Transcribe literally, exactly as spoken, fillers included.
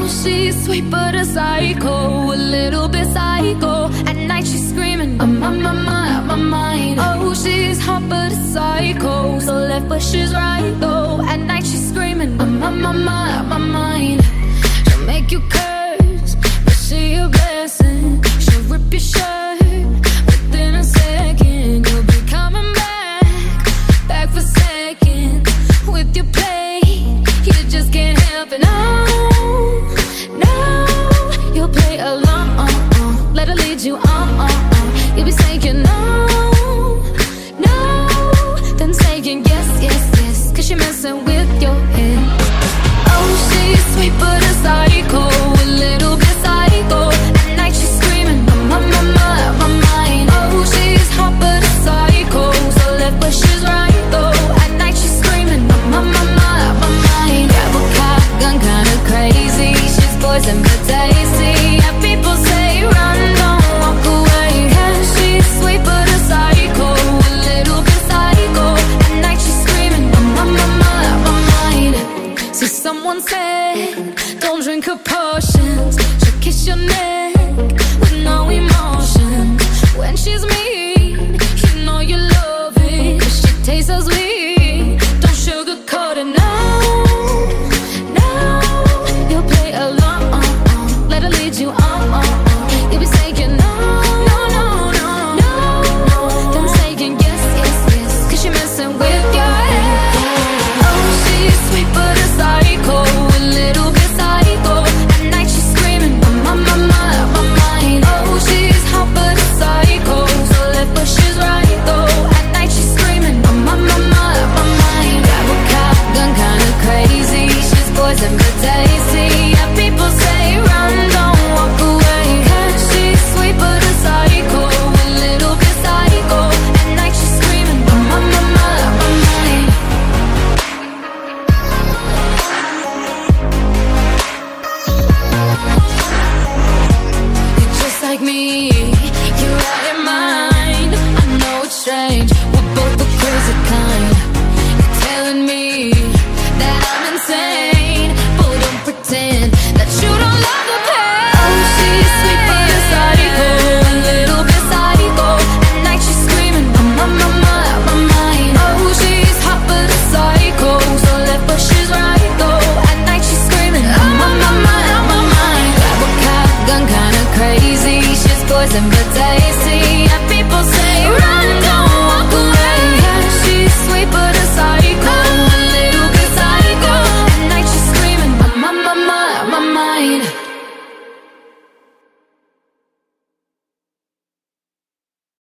she's sweet but a psycho, a little bit psycho. At night she's screaming, I'm on my mind, my mind. Oh, she's hot but a psycho, so left but she's right though. At night she's screaming, I'm on my mind, my mind. She'll make you curse, but she a blessing. She'll rip your shirt within a second. You'll be coming back, back for seconds with your play. You just can't help it, no, no. You'll play along, uh, uh, let her lead you on, uh, uh. You'll be saying no, no, then saying yes, yes, yes, cause you're messing with your head. Oh, she's sweet but a psycho, a little bit psycho. At night she's screaming, I'm on my mind, my mind. Oh, she's hot but a psycho, so left but she's right though. At night she's screaming, I'm on my mind, my mind. Grab a cop gun, kinda crazy. She's poison but tasty. Yeah, people say run, don't walk away. Yeah, she's sweet but a psycho, a little bit psycho. At night she's screaming, I'm on my mind, my mind. See, someone said don't drink her potions, she'll kiss your neck